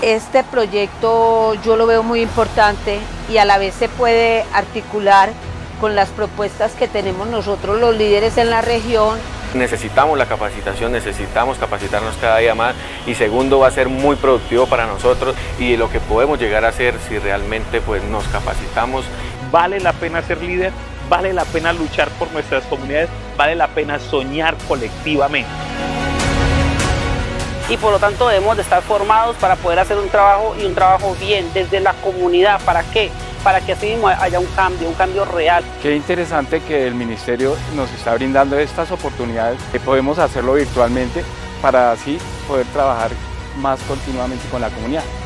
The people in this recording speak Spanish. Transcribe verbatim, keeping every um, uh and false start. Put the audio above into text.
Este proyecto yo lo veo muy importante y a la vez se puede articular con las propuestas que tenemos nosotros los líderes en la región. Necesitamos la capacitación, necesitamos capacitarnos cada día más y segundo va a ser muy productivo para nosotros y lo que podemos llegar a hacer si realmente pues, nos capacitamos. Vale la pena ser líder, vale la pena luchar por nuestras comunidades, vale la pena soñar colectivamente. Y por lo tanto debemos de estar formados para poder hacer un trabajo y un trabajo bien desde la comunidad. ¿Para qué? Para que así mismo haya un cambio, un cambio real. Qué interesante que el Ministerio nos está brindando estas oportunidades, que podemos hacerlo virtualmente para así poder trabajar más continuamente con la comunidad.